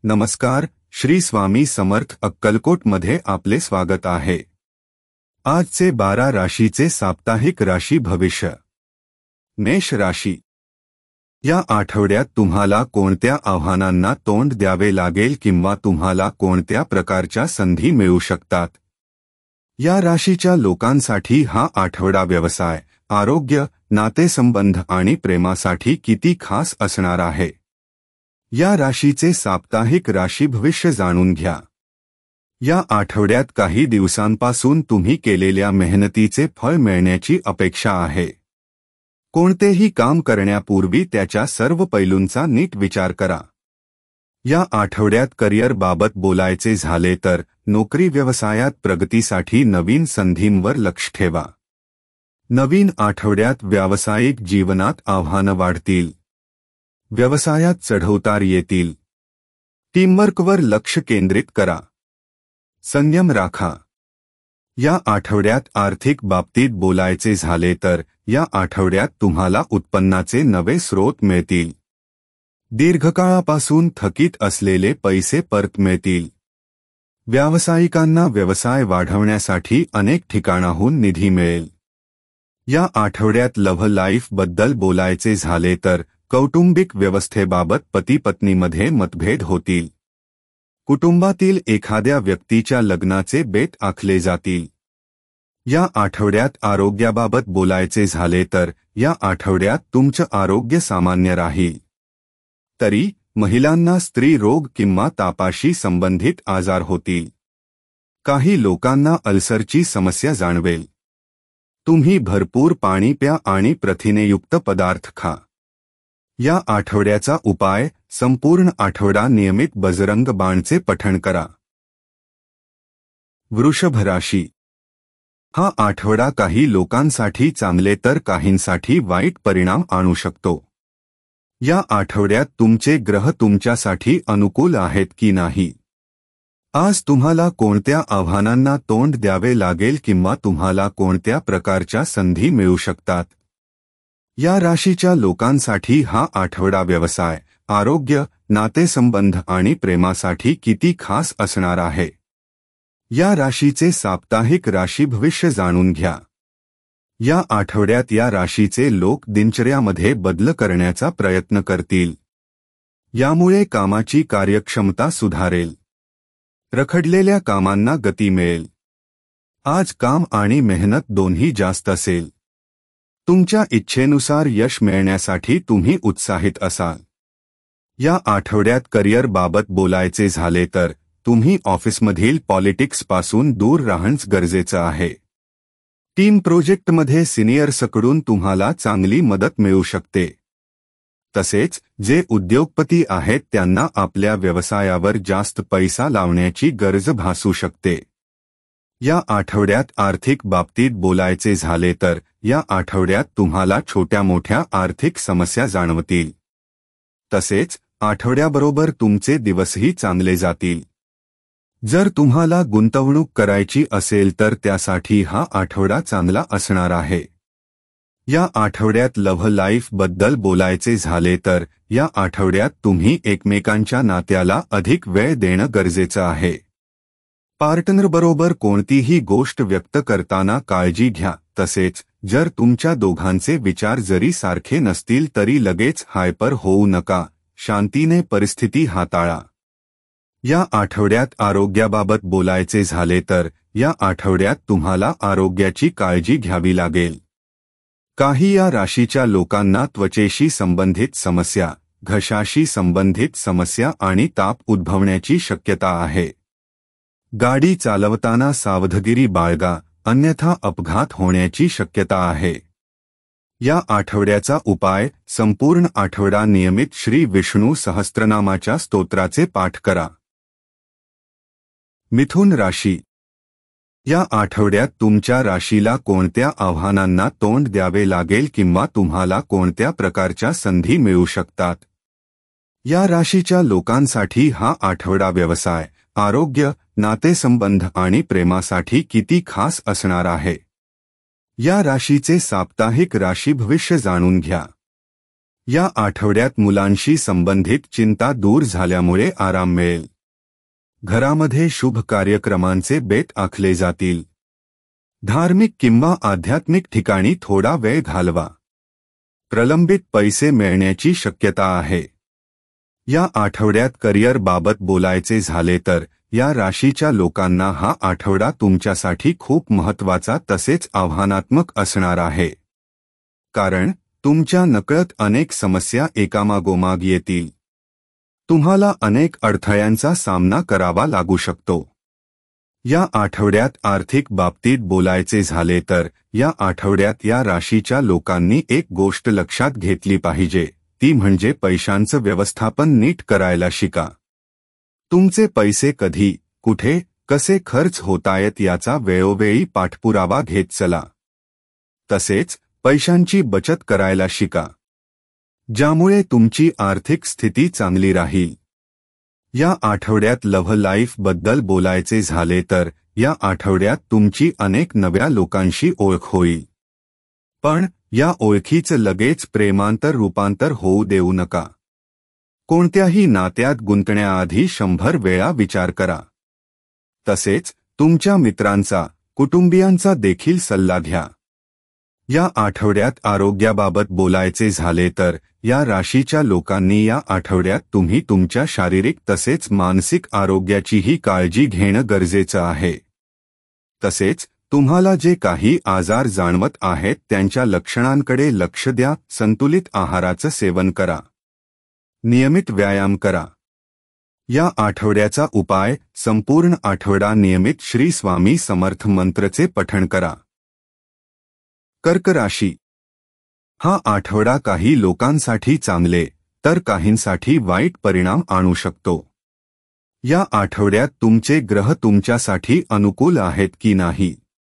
नमस्कार, श्री स्वामी समर्थ अक्कलकोट मध्ये आपले स्वागत आहे। आजचे 12 राशीचे साप्ताहिक राशी भविष्य। मेष राशी। या आठवड्यात तुम्हाला कोणत्या आव्हानांना तोंड द्यावे लागेल किंवा तुम्हाला कोणत्या प्रकारच्या संधी मिळू शकतात। या राशीच्या लोकांसाठी हा आठवडा व्यवसाय, आरोग्य, नातेसंबंध आणि प्रेमासाठी किती खास असणार आहे। या राशीचे साप्ताहिक राशी भविष्य जाणून घ्या। या आठवड्यात काही दिवसांपासून तुम्ही केलेल्या मेहनतीचे फळ मिळण्याची अपेक्षा आहे। कोणतेही काम करण्यापूर्वी त्याच्या सर्व पैलूंचा नीट विचार करा। या आठवड्यात करिअर बाबत बोलायचे झाले तर नोकरी व्यवसायात प्रगतीसाठी नवीन संधींवर लक्ष ठेवा। नवीन आठवड्यात व्यावसायिक जीवनात आव्हानं वाढतील। व्यवसायात चढउतार येतील। टीमवर्कवर लक्ष केंद्रित करा। संयम राखा। या आठवड्यात आर्थिक बाबतीत बोलायचे झाले तर या आठवड्यात तुम्हाला उत्पन्नाचे नवे स्रोत मिळतील। दीर्घकाळापासून थकीत असलेले पैसे परत मिळतील। व्यावसायिकांना व्यवसाय वाढवण्यासाठी अनेक ठिकाणाहून निधी मिळेल। या आठवड्यात लव्ह लाईफ बद्दल बोलायचे झाले तर कौटुंबिक व्यवस्थेबाबत पती-पत्नीमध्ये मतभेद होतील। कुटुंबातील एखाद्या व्यक्तीच्या लग्नाचे बेत आखले जातील। या आठवड्यात आरोग्याबाबत बोलायचे झाले तर या आठवड्यात तुमचं आरोग्य सामान्य राहील। तरी महिलांना स्त्री रोग किंवा तापाशी संबंधित आजार होतील। काही लोकांना अल्सरची समस्या जाणवेल। तुम्ही भरपूर पाणी प्या आणि प्रथिनेयुक्त पदार्थ खा। या आठवड्याचा उपाय, संपूर्ण आठवडा नियमित बजरंग बाणचे पठण करा। वृषभ राशी। हा आठवडा काही लोकांसाठी चांगले तर काहींसाठी वाईट परिणाम आणू शकतो। या आठवड्यात तुमचे ग्रह तुमच्यासाठी अनुकूल आहेत की नाही। आज तुम्हाला कोणत्या आव्हानांना तोंड द्यावे लागेल किंवा तुम्हाला कोणत्या प्रकारच्या संधी मिळू शकतात। या राशीच्या लोकांसाठी हा आठवडा व्यवसाय, आरोग्य, नातेसंबंध आणि प्रेमासाठी किती खास असणार आहे। या राशीचे साप्ताहिक राशी भविष्य जाणून घ्या। या आठवड्यात या राशीचे लोक दिनचर्यामध्ये बदल करण्याचा प्रयत्न करतील। यामुळे कामाची कार्यक्षमता सुधारेल। रखडलेल्या कामांना गती मिळेल। आज काम आणि मेहनत दोन्ही जास्त असेल। तुमच्या इच्छेनुसार यश मिळण्यासाठी तुम्ही उत्साहित असाल। या आठवड्यात करिअर बाबत बोलायचे झाले तर तुम्ही ऑफिसमधील पॉलिटिक्सपासून दूर राहणं गरजेचं आहे। टीम प्रोजेक्टमध्ये सिनियर्सकडून तुम्हाला चांगली मदत मिळू शकते। तसेच जे उद्योगपती आहेत त्यांना आपल्या व्यवसायावर जास्त पैसा लावण्याची गरज भासू शकते। या आठवड्यात आर्थिक बाबतीत बोलायचे झाले तर या आठवड्यात तुम्हाला छोट्या-मोठ्या आर्थिक समस्या जाणवतील। तसेच आठवड्याबरोबर तुमचे दिवसही चांगले जातील। जर तुम्हाला गुंतवणूक करायची असेल तर त्यासाठी हा आठवडा चांगला असणार आहे। या आठवड्यात लव्ह लाईफ बद्दल बोलायचे झाले तर या आठवड्यात तुम्ही एकमेकांच्या नात्याला अधिक वेळ देणं गरजेचं आहे। पार्टनरबरोबर कोणतीही गोष्ट व्यक्त करताना काळजी घ्या। तसेच जर तुमच्या दोघांचे विचार जरी सारखे नसतील तरी लगेच हायपर होऊ नका। शांतीने परिस्थिती हाताळा। या आठवड्यात आरोग्याबाबत बोलायचे झाले तर या आठवड्यात तुम्हाला आरोग्याची काळजी घ्यावी लागेल। काही या राशीच्या लोकांना त्वचेशी संबंधित समस्या, घशाशी संबंधित समस्या आणि ताप उद्भवण्याची शक्यता आहे। गाडी चालवताना सावधगिरी बाळगा, अन्यथा अपघात होण्याची शक्यता आहे। या आठवड्याचा उपाय, संपूर्ण आठवडा नियमित श्री विष्णू सहस्त्रनामाच्या स्तोत्राचे पाठ करा। मिथुन राशी। या आठवड्यात तुमच्या राशीला कोणत्या आव्हानांना तोंड द्यावे लागेल किंवा तुम्हाला कोणत्या प्रकारच्या संधी मिळू शकतात। या राशीच्या लोकांसाठी हा आठवडा व्यवसाय, आरोग्य, नातेसंबंध आणि प्रेमासाठी किती खास असणार आहे। या राशीचे साप्ताहिक राशी भविष्य जाणून घ्या। या आठवड्यात मुलांशी संबंधित चिंता दूर झाल्यामुळे आराम मिळेल. घरामध्ये शुभ कार्यक्रमांचे बेत आखले जातील. धार्मिक किंवा आध्यात्मिक ठिकाणी थोडा वेळ घालवा. प्रलंबित पैसे मिळण्याची शक्यता आहे. या आठवड्यात करिअर बाबत बोलायचे झाले तर या राशीच्या लोकांना हा आठवडा तुमच्यासाठी खूप महत्त्वाचा तसेच आव्हानात्मक असणार आहे. कारण तुमच्या नकळत अनेक समस्या एकामागोमाग येतील. तुम्हाला अनेक अडथळ्यांचा सामना करावा लागू शकतो. या आठवड्यात आर्थिक बाबतीत बोलायचे झाले तर या आठवड्यात या राशीच्या लोकांनी एक गोष्ट लक्षात घेतली पाहिजे, ती म्हणजे पैशांचं व्यवस्थापन नीट करायला शिका. तुमचे पैसे कधी, कुठे, कसे खर्च होतायत याचा वेळोवेळी पाठपुरावा घेत चला. तसेच पैशांची बचत करायला शिका, ज्यामुळे तुमची आर्थिक स्थिती चांगली राहील. या आठवड्यात लव्ह लाईफ बद्दल बोलायचे झाले तर या आठवड्यात तुमची अनेक नव्या लोकांशी ओळख होईल. पण या ओळखीचं लगेच प्रेमांतर रूपांतर होऊ देऊ नका. कोणत्याही नात्यात गुंतण्याआधी 100 वेळा विचार करा. तसेच तुमच्या मित्रांचा, कुटुंबियांचा देखील सल्ला घ्या. या आठवड्यात आरोग्याबाबत बोलायचे झाले तर या राशीच्या लोकांनी या आठवड्यात तुम्ही तुमच्या शारीरिक तसेच मानसिक आरोग्याचीही काळजी घेणं गरजेचं आहे. तसेच तुम्हाला जे काही आजार जाणवत आहेत त्यांच्या लक्षणांकडे लक्ष द्या. संतुलित आहाराचं सेवन करा. नियमित व्यायाम करा. या आठवड्याचा उपाय, संपूर्ण आठवडा नियमित श्री स्वामी समर्थ मंत्रचे पठण करा. कर्क राशी. हा आठवडा काही लोकांसाठी चांगले तर काहींसाठी वाईट परिणाम आणू शकतो. या आठवड्यात तुमचे ग्रह तुमच्यासाठी अनुकूल आहेत की नाही,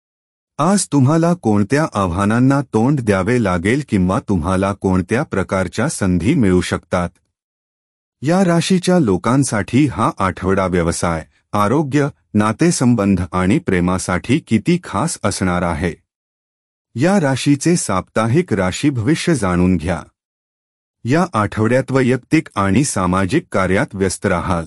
आज तुम्हाला कोणत्या आव्हानांना तोंड द्यावे लागेल किंवा तुम्हाला कोणत्या प्रकारच्या संधी मिळू शकतात. या राशीच्या लोकांसाठी हा आठवडा व्यवसाय, आरोग्य, नातेसंबंध आणि प्रेमासाठी किती खास असणार आहे. या राशीचे साप्ताहिक राशी भविष्य जाणून घ्या. या आठवड्यात वैयक्तिक आणि सामाजिक कार्यात व्यस्त राहाल.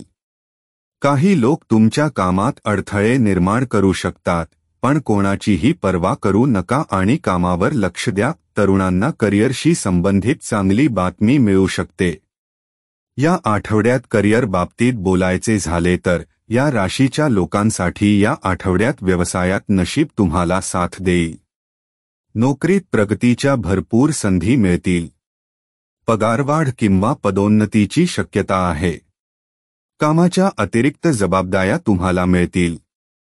काही लोक तुमच्या कामात अडथळे निर्माण करू शकतात, पण कोणाचीही पर्वा करू नका आणि कामावर लक्ष द्या. तरुणांना करिअरशी संबंधित चांगली बातमी मिळू शकते. या आठवड्यात करिअर बाबतीत बोलायचे झाले तर या राशीच्या लोकांसाठी या आठवड्यात व्यवसायात नशीब तुम्हाला साथ देईल. नोकरीत प्रगतीच्या भरपूर संधी मिळतील. पगारवाढ किंवा पदोन्नतीची शक्यता आहे. कामाच्या अतिरिक्त जबाबदाऱ्या तुम्हाला मिळतील.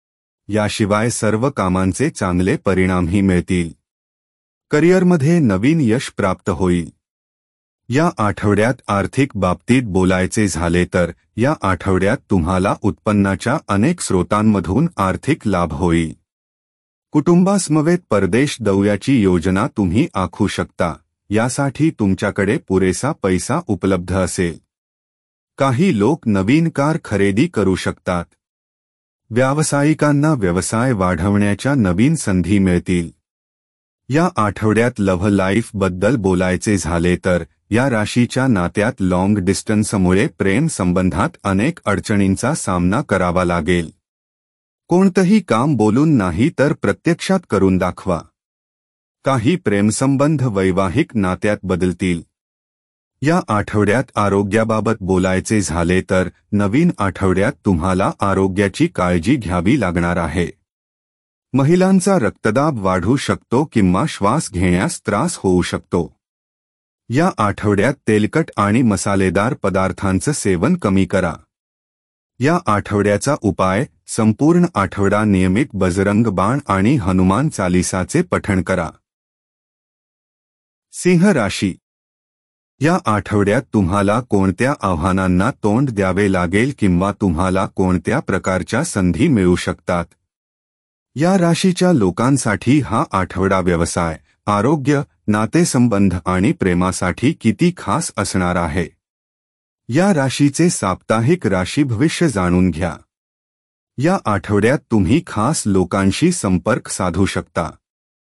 याशिवाय सर्व कामांचे चांगले परिणामही मिळतील. करिअरमध्ये नवीन यश प्राप्त होईल. या आठवड्यात आर्थिक बाबतीत बोलायचे झाले तर या आठवड्यात तुम्हाला उत्पन्नाच्या अनेक स्रोतांमधून आर्थिक लाभ होईल. कुटुंबासमवेत परदेश दौऱ्याची योजना तुम्ही आखू शकता. यासाठी तुमच्याकडे पुरेसा पैसा उपलब्ध असेल. काही लोक नवीन कार खरेदी करू शकतात. व्यावसायिकांना व्यवसाय वाढवण्याच्या नवीन संधी मिळतील. या आठवड्यात लव्ह लाईफ बद्दल बोलायचे झाले तर या राशीच्या नात्यात लॉंग डिस्टन्समुळे प्रेम संबंधात अनेक अडचणींचा सामना करावा लागेल. कोणतंही काम बोलून नाही तर प्रत्यक्षात करून दाखवा. काही प्रेमसंबंध वैवाहिक नात्यात बदलतील. या आठवड्यात आरोग्याबाबत बोलायचे झाले तर नवीन आठवड्यात तुम्हाला आरोग्याची काळजी घ्यावी लागणार आहे. महिलांचा रक्तदाब वाढू शकतो किंवा श्वास घेण्यास त्रास होऊ शकतो. या आठवड्यात तेलकट आणि मसालेदार पदार्थांचं सेवन कमी करा. या आठवड्याचा उपाय, संपूर्ण आठवडा नियमित बजरंग बाण आणि हनुमान चालीसाचे पठण करा. सिंह राशी. या आठवड्यात तुम्हाला कोणत्या आव्हानांना तोंड द्यावे लागेल किंवा तुम्हाला कोणत्या प्रकारच्या संधी मिळू शकतात. या राशीच्या लोकांसाठी हा आठवडा व्यवसाय, आरोग्य, नातेसंबंध आणि प्रेमासाठी किती खास असणार आहे. या राशीचे साप्ताहिक राशी भविष्य जाणून घ्या. या आठवड्यात तुम्ही खास लोकांशी संपर्क साधू शकता.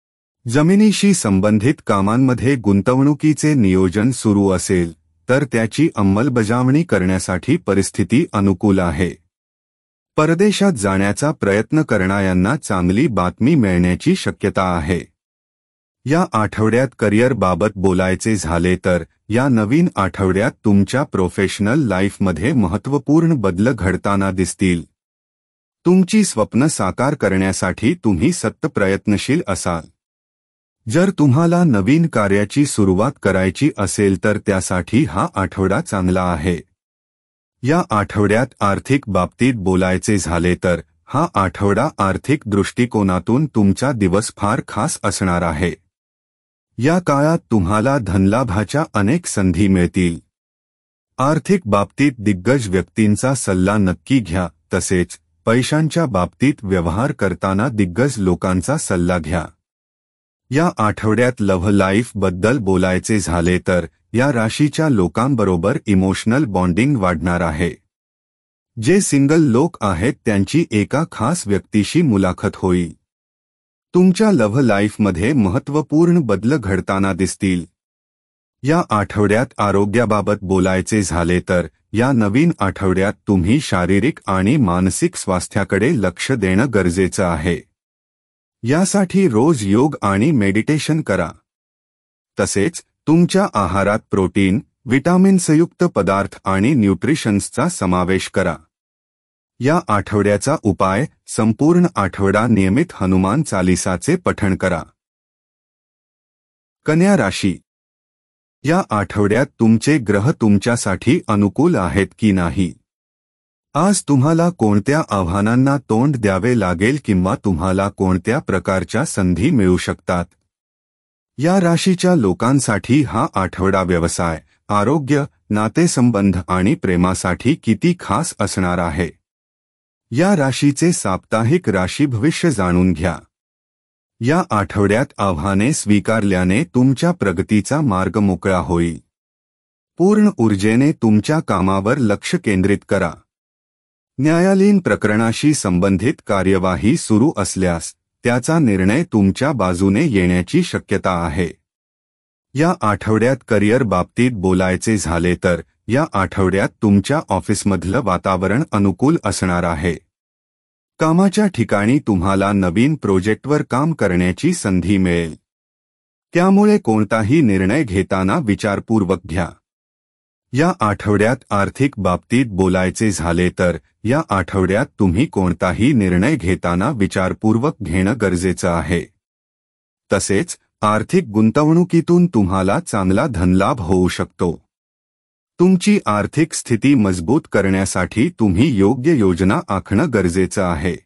जमिनीशी संबंधित कामांमध्ये गुंतवणुकीचे नियोजन सुरू असेल तर त्याची अंमलबजावणी करण्यासाठी परिस्थिती अनुकूल आहे. परदेशात जाण्याचा प्रयत्न करणाऱ्यांना चांगली बातमी मिळण्याची शक्यता आहे. या आठवड्यात करिअरबाबत बोलायचे झाले तर या नवीन आठवड्यात तुमच्या प्रोफेशनल लाईफमध्ये महत्त्वपूर्ण बदल घडताना दिसतील. तुमची स्वप्न साकार करण्यासाठी तुम्ही सतत प्रयत्नशील असाल. जर तुम्हाला नवीन कार्याची सुरुवात करायची असेल तर त्यासाठी हा आठवडा चांगला आहे. या आठवड्यात आर्थिक बाबतीत बोलायचे झाले तर हा आठवडा आर्थिक दृष्टिकोनातून तुमचा दिवस फार खास असणार आहे. या काळात तुम्हाला धनलाभाच्या अनेक संधी मिळतील. आर्थिक बाबतीत दिग्गज व्यक्तींचा सल्ला नक्की घ्या. तसेच पैशांच्या बाबतीत व्यवहार करताना दिग्गज लोकांचा सल्ला घ्या. या आठवड्यात लव्ह लाईफ बद्दल बोलायचे झाले तर या राशीच्या लोकांबरोबर इमोशनल बॉन्डिंग वाढणार आहे. जे सिंगल लोक आहेत त्यांची एका खास व्यक्तीशी मुलाखत होईल. तुमच्या लव्ह लाईफमध्ये महत्त्वपूर्ण बदल घडताना दिसतील. या आठवड्यात आरोग्याबाबत बोलायचे झाले तर या नवीन आठवड्यात तुम्ही शारीरिक आणि मानसिक स्वास्थ्याकडे लक्ष देणं गरजेचं आहे. यासाठी रोज योग आणि मेडिटेशन करा. तसेच तुमच्या आहारात प्रोटीन, विटामिन्सयुक्त पदार्थ आणि न्यूट्रिशन्सचा समावेश करा. या आठवड्याचा उपाय संपूर्ण आठवडा नियमित हनुमान चालीसाचे पठण करा. कन्या राशी. या आठवड्यात तुमचे ग्रह तुमच्यासाठी अनुकूल आहेत की नाही? आज तुम्हाला कोणत्या आव्हानांना तोंड द्यावे लागेल किंवा तुम्हाला कोणत्या प्रकारच्या संधी मिळू शकतात? या राशीच्या लोकांसाठी हा आठवडा व्यवसाय, आरोग्य, नातेसंबंध आणि प्रेमासाठी किती खास असणार आहे? या राशीचे साप्ताहिक राशी भविष्य जाणून घ्या. या आठवड्यात आव्हाने स्वीकारल्याने तुमच्या प्रगतीचा मार्ग मोकळा होईल. पूर्ण ऊर्जेने तुमच्या कामावर लक्ष केंद्रित करा. न्यायालयीन प्रकरणाशी संबंधित कार्यवाही सुरू असल्यास त्याचा निर्णय तुमच्या बाजूने येण्याची शक्यता आहे. या आठवड्यात करिअर बाबतीत बोलायचे झाले तर या आठवड्यात तुमच्या ऑफिसमधलं वातावरण अनुकूल असणार आहे. कामाच्या ठिकाणी तुम्हाला नवीन प्रोजेक्टवर काम करण्याची संधी मिळेल. त्यामुळे कोणताही निर्णय घेताना विचारपूर्वक घ्या. या आठवड्यात आर्थिक बाबतीत बोलायचे झाले तर या आठवड्यात तुम्ही कोणताही निर्णय घेताना विचारपूर्वक घेणं गरजेचं आहे. तसेच आर्थिक गुंतवणुकीतून तुम्हाला चांगला धनलाभ होऊ शकतो. तुमची आर्थिक स्थिती मजबूत करण्यासाठी तुम्ही योग्य योजना आखणं गरजेचं आहे.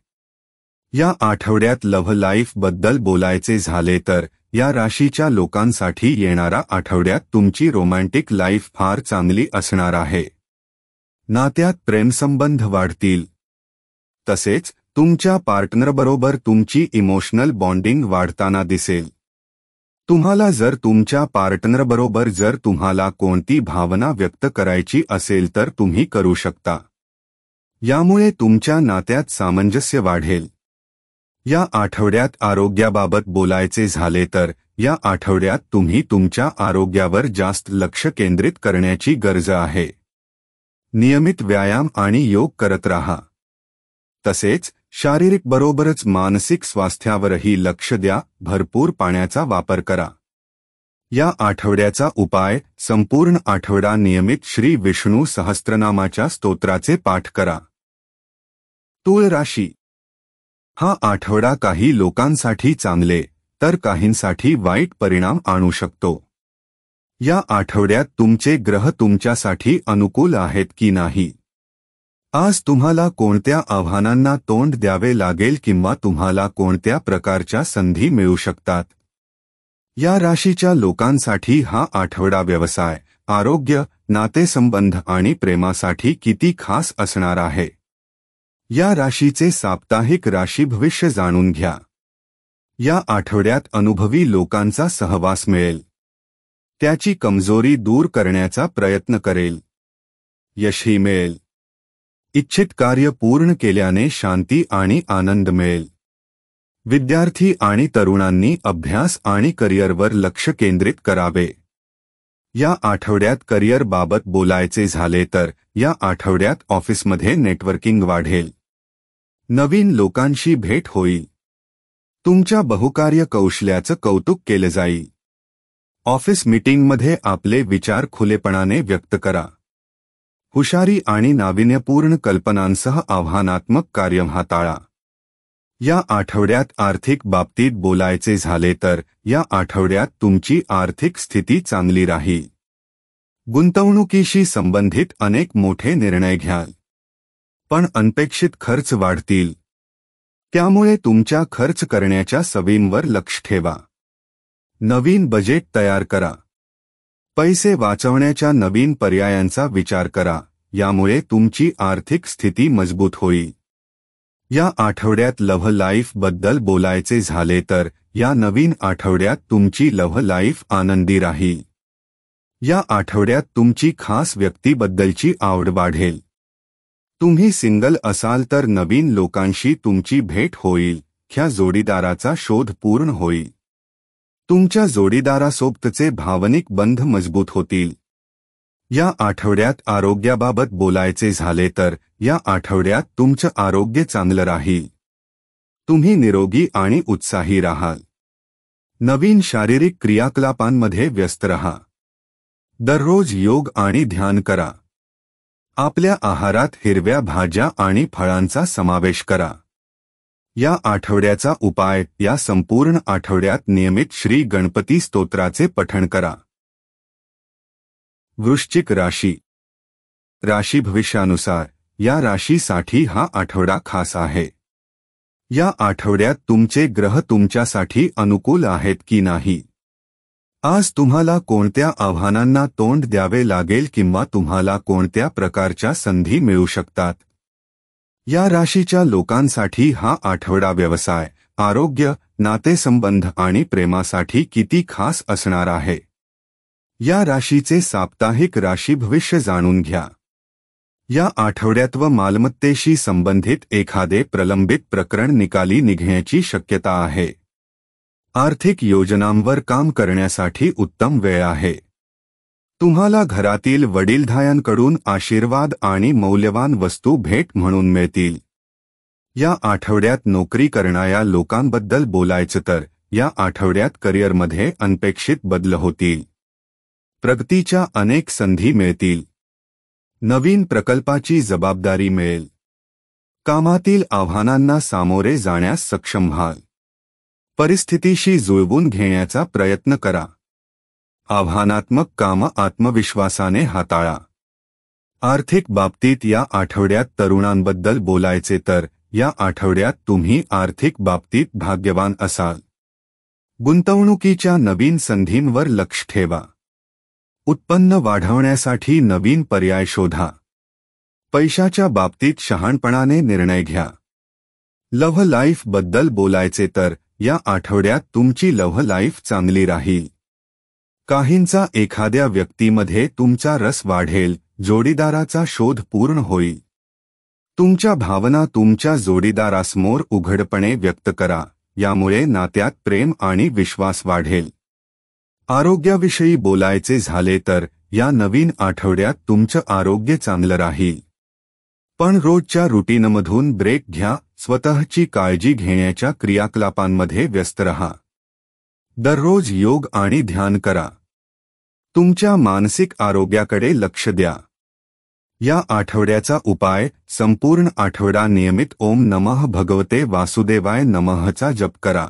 या आठवड्यात लव्ह लाईफ बद्दल बोलायचे झाले तर या राशीच्या लोकांसाठी येणारा आठवड्यात तुमची रोमॅन्टिक लाईफ फार चांगली असणार आहे. नात्यात प्रेमसंबंध वाढतील. तसेच तुमच्या पार्टनरबरोबर तुमची इमोशनल बॉन्डिंग वाढताना दिसेल. तुम्हाला जर तुमच्या पार्टनरबरोबर जर तुम्हाला कोणती भावना व्यक्त करायची असेल तर तुम्ही करू शकता. यामुळे तुमच्या नात्यात सामंजस्य वाढेल. या आठवड्यात आरोग्याबाबत बोलायचे झाले तर या आठवड्यात तुम्ही तुमच्या आरोग्यावर जास्त लक्ष केंद्रित करण्याची गरज आहे. नियमित व्यायाम आणि योग करत राहा. तसेच शारीरिक बरोबरच मानसिक स्वास्थ्यावरही लक्ष द्या. भरपूर पाण्याचा वापर करा. या आठवड्याचा उपाय संपूर्ण आठवडा नियमित श्री विष्णू सहस्त्रनामाच्या स्तोत्राचे पाठ करा. तुळ राशी. हा आठवडा काही लोकांसाठी चांगले तर काहींसाठी वाईट परिणाम आणू शकतो. या आठवड्यात तुमचे ग्रह तुमच्यासाठी अनुकूल आहेत की नाही? आज तुम्हाला कोणत्या आव्हानांना तोंड द्यावे लागेल किंवा तुम्हाला कोणत्या प्रकारच्या संधी मिळू शकतात? या राशीच्या लोकांसाठी हा आठवडा व्यवसाय, आरोग्य, नातेसंबंध आणि प्रेमासाठी किती खास असणार आहे? या राशीचे साप्ताहिक राशी भविष्य जाणून घ्या. या आठवड्यात अनुभवी लोकांचा सहवास मिळेल. त्याची कमजोरी दूर करण्याचा प्रयत्न करेल. यशही मिळेल. इच्छित कार्य पूर्ण केल्याने शांती आणि आनंद मिळेल. विद्यार्थी आणि तरुणांनी अभ्यास आणि करिअरवर लक्ष केंद्रित करावे. या आठवड्यात करिअर बाबत बोलायचे झाले तर या आठवड्यात ऑफिसमध्ये नेटवर्किंग वाढेल. नवीन लोकांशी भेट होईल. तुमच्या बहुकार्य कौशल्याचं कौतुक केलं जाईल. ऑफिस मीटिंगमध्ये आपले विचार खुलेपणाने व्यक्त करा. हुशारी आणि नाविन्यपूर्ण कल्पनांसह आव्हानात्मक कार्य हाताळा. या आठवड्यात आर्थिक बाबतीत बोलायचे झाले तर या आठवड्यात तुमची आर्थिक स्थिती चांगली राहील. गुंतवणुकीशी संबंधित अनेक मोठे निर्णय घ्याल. पण अनपेक्षित खर्च वाढतील. त्यामुळे तुमच्या खर्च करण्याच्या सवयींवर लक्ष ठेवा. नवीन बजेट तयार करा. पैसे वाचवण्याच्या नवीन पर्यायांचा विचार करा. यामुळे तुमची आर्थिक स्थिती मजबूत होईल. या आठवड्यात लव्ह लाईफ बद्दल बोलायचे झाले तर या नवीन आठवड्यात तुमची लव्ह लाईफ आनंदी राहील. या आठवड्यात तुमची खास व्यक्तीबद्दलची आवड वाढेल. तुम्ही सिंगल असाल तर नवीन लोकांशी तुमची भेट होईल. ह्या जोडीदाराचा शोध पूर्ण होईल. तुमच्या जोडीदारासोबतचे भावनिक बंध मजबूत होतील. या आठवड्यात आरोग्याबाबत बोलायचे झाले तर या आठवड्यात तुमचं आरोग्य चांगलं राहील. तुम्ही निरोगी आणि उत्साही राहाल. नवीन शारीरिक क्रियाकलापांमध्ये व्यस्त रहा. दररोज योग आणि ध्यान करा. आपल्या आहारात हिरव्या भाज्या आणि फळांचा समावेश करा. या आठवड्याचा उपाय या संपूर्ण आठवड्यात नियमित श्री गणपती स्तोत्राचे पठण करा. वृश्चिक राशी. राशी भविष्यानुसार या राशीसाठी हा आठवडा खास आहे. या आठवड्यात तुमचे ग्रह तुमच्यासाठी अनुकूल आहेत की नाही. आज तुम्हाला कोणत्या आव्हानांना तोंड द्यावे लागेल किंवा तुम्हाला कोणत्या प्रकारच्या संधी मिळू शकतात. या राशीच्या लोकांसाठी हा आठवडा व्यवसाय, आरोग्य, नातेसंबंध आणि प्रेमासाठी किती खास असणार आहे. या राशीचे साप्ताहिक राशी भविष्य जाणून घ्या. या आठवड्यात मालमत्तेशी संबंधित एखादे प्रलंबित प्रकरण निकाली निघण्याची शक्यता आहे. आर्थिक योजनांवर काम करण्यासाठी उत्तम वेळ आहे. तुम्हाला घरातील वडीलधाऱ्यांकडून आशीर्वाद आणि मौल्यवान वस्तू भेट म्हणून मिळतील. या आठवड्यात नोकरी करणाऱ्या लोकांबद्दल बोलायचं तर या आठवड्यात करिअरमध्ये अनपेक्षित बदल होतील. प्रगतीच्या अनेक संधी मिळतील. नवीन प्रकल्पाची जबाबदारी मिळेल. कामातील आव्हानांना सामोरे जाण्यास सक्षम व्हाल. परिस्थितीशी जुळवून घेण्याचा प्रयत्न करा. आव्हानात्मक कामं आत्मविश्वासाने हाताळा. आर्थिक बाबतीत या आठवड्यात तरुणांबद्दल बोलायचे तर या आठवड्यात तुम्ही आर्थिक बाबतीत भाग्यवान असाल. गुंतवणुकीच्या नवीन संधींवर लक्ष ठेवा. उत्पन्न वाढवण्यासाठी नवीन पर्याय शोधा. पैशाच्या बाबतीत शहाणपणाने निर्णय घ्या. लव्ह लाईफ बद्दल बोलायचे तर या आठवड्यात तुमची लव्ह लाईफ चांगली राहील. काहींचा एखाद्या व्यक्तीमध्ये तुमचा रस वाढेल. जोडीदाराचा शोध पूर्ण होईल. तुमच्या भावना तुमच्या जोडीदारासमोर उघडपणे व्यक्त करा. यामुळे नात्यात प्रेम आणि विश्वास वाढेल. आरोग्याविषयी बोलायचे झाले तर या नवीन आठवड्यात तुमचं आरोग्य चांगलं राहील. पण रोजच्या रुटीनमधून ब्रेक घ्या. स्वतःची काळजी घेण्याच्या क्रियाकलापांमध्ये व्यस्त रहा. दररोज योग आणि ध्यान करा. तुमच्या मानसिक आरोग्याकडे लक्ष द्या. या आठवड्याचा उपाय संपूर्ण आठवडा नियमित ओम नमः भगवते वासुदेवाय नमःचा जप करा.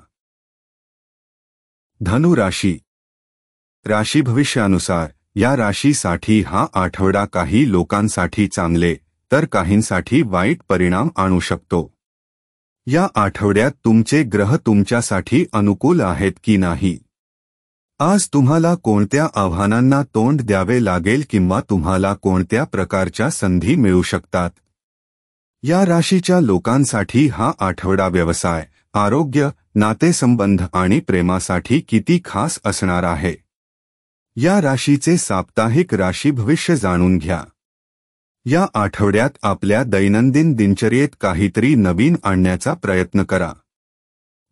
धनु राशी. राशी भविष्यानुसार या राशीसाठी हा आठवडा काही लोकांसाठी चांगले तर काहींसाठी वाईट परिणाम आणू शकतो. या आठवड्यात तुमचे ग्रह तुमच्यासाठी अनुकूल आहेत की नाही. आज तुम्हाला कोणत्या आव्हानांना तोंड द्यावे लागेल किंवा तुम्हाला कोणत्या प्रकारच्या संधी मिळू शकतात. या राशीच्या लोकांसाठी हा आठवडा व्यवसाय, आरोग्य, नातेसंबंध आणि प्रेमासाठी किती खास असणार आहे. या राशीचे साप्ताहिक राशी भविष्य जाणून घ्या. या आठवड्यात आपल्या दैनंदिन दिनचर्येत काहीतरी नवीन आणण्याचा प्रयत्न करा.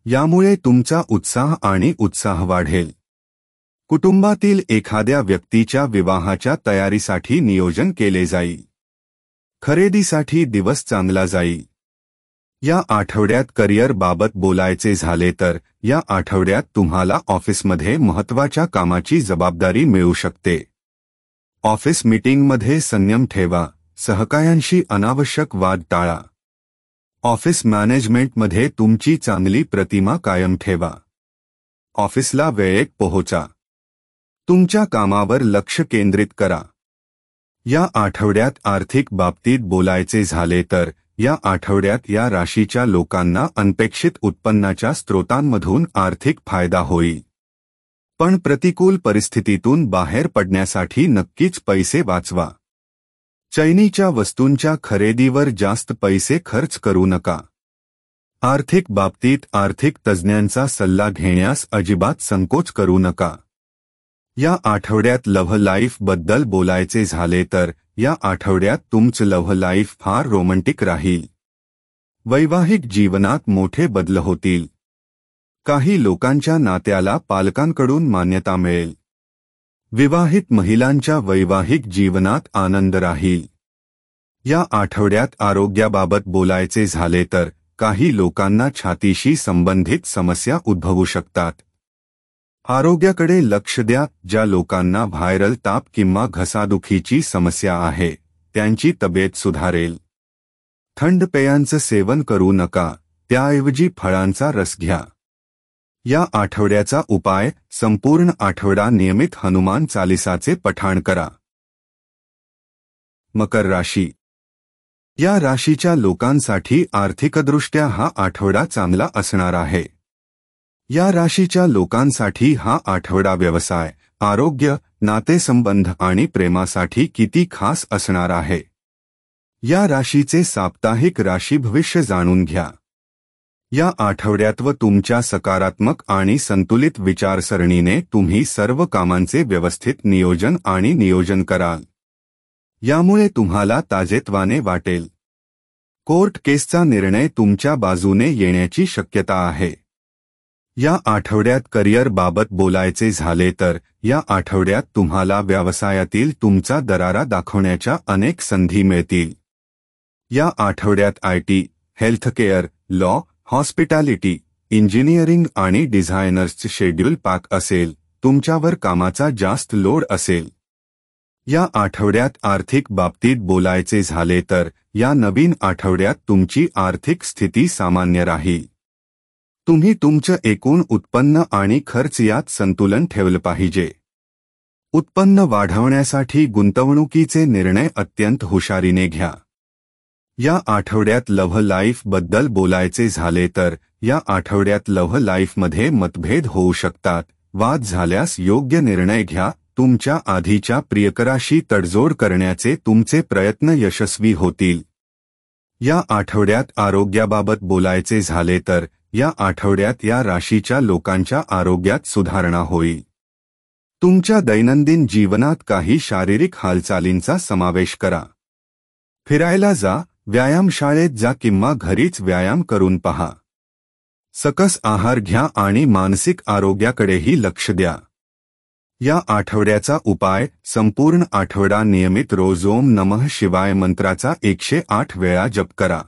यामुळे तुमचा उत्साह आणि उत्साह वाढेल. कुटुंबातील एखाद्या व्यक्तीच्या विवाहाच्या तयारीसाठी नियोजन केले जाईल. खरेदीसाठी दिवस चांगला जाईल. या आठवड्यात करिअर बाबत बोलायचे झाले तर या आठवड्यात तुम्हाला ऑफिसमध्ये महत्त्वाच्या कामाची जबाबदारी मिळू शकते. ऑफिस मीटिंगमध्ये संयम ठेवा. सहकाऱ्यांशी अनावश्यक वाद टाळा. ऑफिस मॅनेजमेंटमध्ये तुमची चांगली प्रतिमा कायम ठेवा. ऑफिसला वेळेत पोहोचा. तुमच्या कामावर लक्ष केंद्रित करा. या आठवड्यात आर्थिक बाबतीत बोलायचे झाले तर या आठवड्यात या राशीच्या लोकांना अनपेक्षित उत्पन्नाच्या स्रोतांमधून आर्थिक फायदा होईल. पण प्रतिकूल परिस्थितीतून बाहेर पडण्यासाठी नक्कीच पैसे वाचवा. चैनीच्या वस्तूंच्या खरेदीवर जास्त पैसे खर्च करू नका. आर्थिक बाबतीत आर्थिक तज्ज्ञांचा सल्ला घेण्यास अजिबात संकोच करू नका. या आठवड्यात लव्ह लाईफ बद्दल बोलायचे झाले तर या आठवड्यात तुमचं लव्ह लाईफ फार रोमॅन्टिक राहील. वैवाहिक जीवनात मोठे बदल होतील. काही लोकांच्या नात्याला पालकांकडून मान्यता मिळेल. विवाहित महिलांच्या वैवाहिक जीवनात आनंद राहील. या आठवड्यात आरोग्याबाबत बोलायचे झाले तर काही लोकांना छातीशी संबंधित समस्या उद्भवू शकतात. आरोग्याकडे लक्ष द्या. ज्या लोकांना व्हायरल ताप किंवा घसादुखीची समस्या आहे त्यांची तब्येत सुधारेल. थंड पेयांचं सेवन करू नका. त्याऐवजी फळांचा रस घ्या. या आठवड्याचा उपाय संपूर्ण आठवडा नियमित हनुमान चालिसाचे पठण करा. मकर राशी. या राशीच्या लोकांसाठी आर्थिकदृष्ट्या हा आठवडा चांगला असणार आहे. या राशीच्या लोकांसाठी हा आठवडा व्यवसाय, आरोग्य, नातेसंबंध आणि प्रेमासाठी किती खास असणार आहे. या राशीचे साप्ताहिक राशी भविष्य जाणून घ्या. या आठवड्यात व तुमच्या सकारात्मक आणि संतुलित विचारसरणीने तुम्ही सर्व कामांचे व्यवस्थित नियोजन कराल. यामुळे तुम्हाला ताजेतवाने वाटेल. कोर्ट केसचा निर्णय तुमच्या बाजूने येण्याची शक्यता आहे. या आठवड्यात करिअर बाबत बोलायचे झाले तर या आठवड्यात तुम्हाला व्यवसायातील तुमचा दरारा दाखवण्याच्या अनेक संधी मिळतील. या आठवड्यात IT, healthcare, law, hospitality, engineering आणि डिझायनर्सचे शेड्यूल पॅक असेल. तुमच्यावर कामाचा जास्त लोड असेल. या आठवड्यात आर्थिक बाबतीत बोलायचे झाले तर या नवीन आठवड्यात तुमची आर्थिक स्थिती सामान्य राहील. तुम्ही तुमचं एकूण उत्पन्न आणि खर्च यात संतुलन ठेवलं पाहिजे. उत्पन्न वाढवण्यासाठी गुंतवणुकीचे निर्णय अत्यंत हुशारीने घ्या. या आठवड्यात लव्ह लाईफ बद्दल बोलायचे झाले तर या आठवड्यात लव्ह लाईफमध्ये मतभेद होऊ शकतात. वाद झाल्यास योग्य निर्णय घ्या. तुमच्या आधीच्या प्रियकराशी तडजोड करण्याचे तुमचे प्रयत्न यशस्वी होतील. या आठवड्यात आरोग्याबाबत बोलायचे झाले तर या आठवड्यात या राशीच्या लोकांच्या आरोग्यात सुधारणा होईल. तुमच्या दैनंदिन जीवनात काही शारीरिक हालचालींचा समावेश करा. फिरायला जा, व्यायामशाळेत जा किंवा घरीच व्यायाम करून पहा. सकस आहार घ्या आणि मानसिक आरोग्याकडेही लक्ष द्या. या आठवड्याचा उपाय संपूर्ण आठवडा नियमित रोज ओम नमः शिवाय मंत्राचा 108 वेळा जप करा.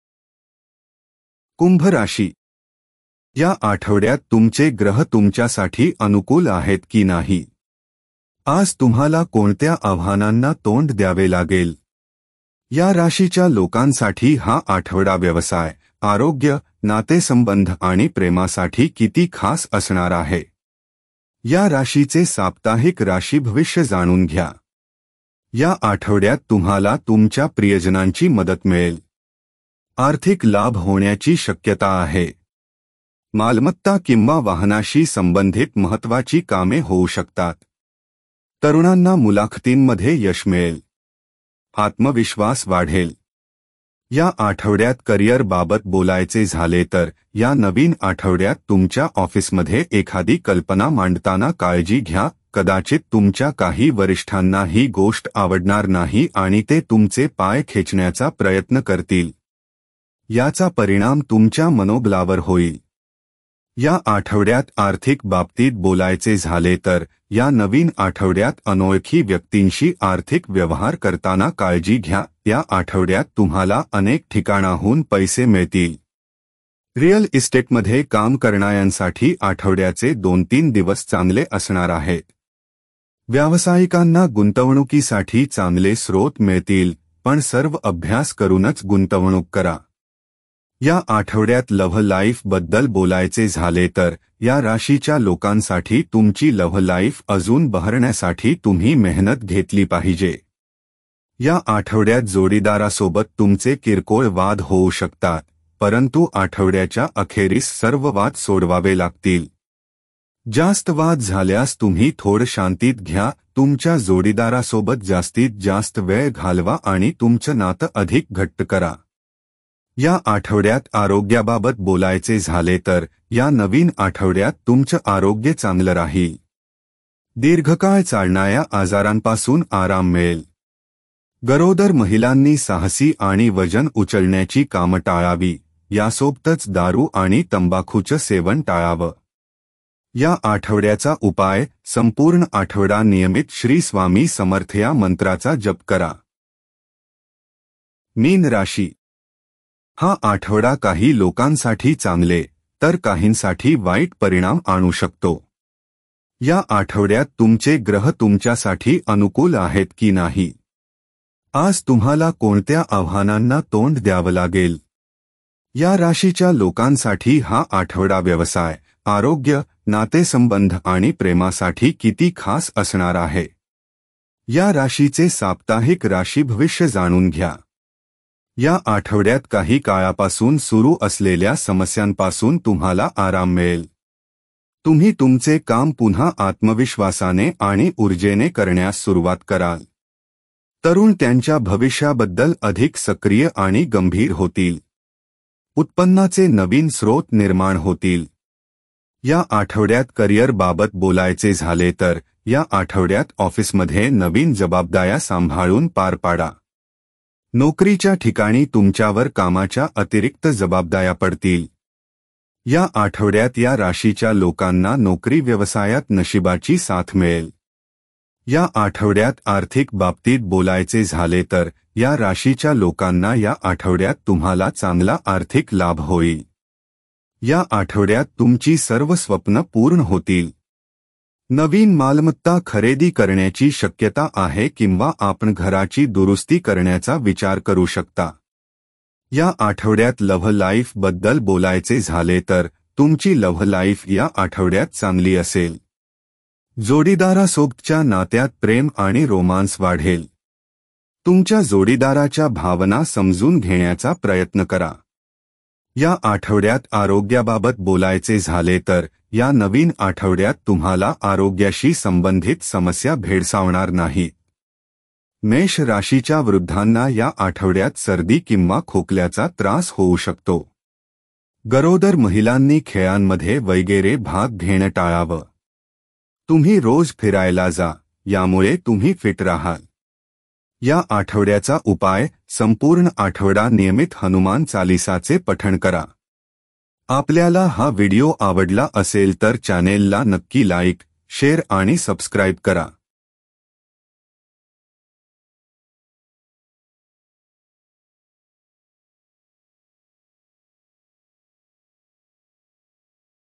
कुंभ राशी. या आठवड्यात तुमचे ग्रह तुमच्यासाठी अनुकूल आहेत की नाही. आज तुम्हाला कोणत्या आव्हानांना तोंड द्यावे लागेल. या राशीच्या लोकांसाठी हा आठवडा व्यवसाय, आरोग्य, नातेसंबंध आणि प्रेमासाठी किती खास असणार आहे. या राशीचे साप्ताहिक राशी भविष्य जाणून घ्या. या आठवड्यात तुम्हाला तुमच्या प्रियजनांची मदत मिळेल. आर्थिक लाभ होण्याची शक्यता आहे. मालमत्ता किंवा वाहनाशी संबंधित महत्त्वाची कामे होऊ शकतात. तरुणांना मुलाखतींमध्ये यश मिळेल. आत्मविश्वास वाढेल. या आठवड्यात करिअर बाबत बोलायचे झाले तर या नवीन आठवड्यात तुमच्या ऑफिसमध्ये एखादी कल्पना मांडताना काळजी घ्या. कदाचित तुमच्या काही वरिष्ठांना ही गोष्ट आवडणार नाही आणि ते तुमचे पाय खेचण्याचा प्रयत्न करतील. याचा परिणाम तुमच्या मनोबलावर होईल. या आठवड्यात आर्थिक बाबतीत बोलायचे झाले तर या नवीन आठवड्यात अनोळखी व्यक्तींशी आर्थिक व्यवहार करताना काळजी घ्या। या आठवड्यात तुम्हाला अनेक ठिकाणाहून पैसे मिळतील। रिअल इस्टेटमध्ये काम करणाऱ्यांसाठी आठवड्याचे 2-3 दिवस चांगले असणार आहेत। व्यावसायिकांना गुंतवणुकीसाठी चांगले स्रोत मिळतील, पण सर्व अभ्यास करूनच गुंतवणूक करा। या आठवड्यात लव्ह लाईफ बद्दल बोलायचे झाले तर या राशीच्या लोकांसाठी तुमची लव्ह लाईफ अजून बहरण्यासाठी तुम्ही मेहनत घेतली पाहिजे। या आठवड्यात जोडीदारासोबत तुमचे किरकोळ वाद होऊ शकतात, परंतु आठवड्याच्या अखेरीस सर्व वाद सोडवावे लागतील। जास्त वाद झाल्यास तुम्ही थोडं शांतीत घ्या, तुमच्या जोडीदारासोबत जास्तीत जास्त वेळ घालवा आणि तुमचं नातं अधिक घट्ट करा। या आठवड्यात आरोग्याबाबत बोलायचे झाले तर या नवीन आठवड्यात तुमचं आरोग्य चांगलं राहील। दीर्घकाळ चालणाऱ्या आजारांपासून आराम मिळेल। गरोदर महिलांनी साहसी आणि वजन उचलण्याची कामं टाळावी, यासोबतच दारू आणि तंबाखूचं सेवन टाळावं। या आठवड्याचा उपाय, संपूर्ण आठवडा नियमित श्री स्वामी समर्थ या मंत्राचा जप करा। मीन राशी। हा आठवडा काही लोकांसाठी चांगले तर काहींसाठी वाईट परिणाम आणू शकतो। या आठवड्यात तुमचे ग्रह तुमच्यासाठी अनुकूल आहेत की नाही? आज तुम्हाला कोणत्या आव्हानांना तोंड द्यावं लागेल? या राशीच्या लोकांसाठी हा आठवडा व्यवसाय, आरोग्य, नातेसंबंध आणि प्रेमासाठी किती खास असणार आहे? या राशीचे साप्ताहिक राशी भविष्य जाणून घ्या। या आठवड्यात काही काळापासून सुरू असलेल्या समस्यांपासून तुम्हाला आराम मिळेल। तुम्ही तुमचे काम पुन्हा आत्मविश्वासाने आणि ऊर्जेने करण्यास सुरुवात कराल। तरुण त्यांच्या भविष्याबद्दल अधिक सक्रिय आणि गंभीर होतील। उत्पन्नाचे नवीन स्रोत निर्माण होतील। या आठवड्यात करिअर बाबत बोलायचे झाले तर या आठवड्यात ऑफिसमध्ये नवीन जबाबदाऱ्या सांभाळून पार पाडा। नोकरीच्या ठिकाणी तुमच्यावर कामाच्या अतिरिक्त जबाबदाऱ्या पडतील। या आठवड्यात या राशीच्या लोकांना नोकरी व्यवसायात नशिबाची साथ मिळेल। या आठवड्यात आर्थिक बाबतीत बोलायचे झाले तर या राशीच्या लोकांना या आठवड्यात तुम्हाला चांगला आर्थिक लाभ होईल। या आठवड्यात तुमची सर्व स्वप्न पूर्ण होतील। नवीन मालमत्ता खरेदी करण्याची शक्यता आहे किंवा आपण घराची दुरुस्ती करण्याचा विचार करू शकता। या आठवड्यात लव्ह लाईफ बद्दल बोलायचे झाले तर तुमची लव्ह लाईफ या आठवड्यात चांगली असेल। जोडीदारासोबतच्या नात्यात प्रेम आणि रोमांस वाढेल। तुमच्या जोडीदाराच्या भावना समजून घेण्याचा प्रयत्न करा। या आठवड्यात आरोग्याबाबत बोलायचे झाले तर या नवीन आठवड्यात तुम्हाला आरोग्याशी संबंधित समस्या भेडसावणार नाहीत। मेष राशीच्या वृद्धांना या आठवड्यात सर्दी किंवा खोकल्याचा त्रास होऊ शकतो। गरोदर महिलांनी खेळांमध्ये वगैरे भाग घेणं टाळावं। तुम्ही रोज फिरायला जा, यामुळे तुम्ही फिट राहाल। या आठवड्याचा उपाय, संपूर्ण आठवडा नियमित हनुमान चालीसाचे पठण करा। आपल्याला हा व्हिडिओ आवडला असेल तर चॅनेलला नक्की लाईक, शेअर आणि सबस्क्राईब करा।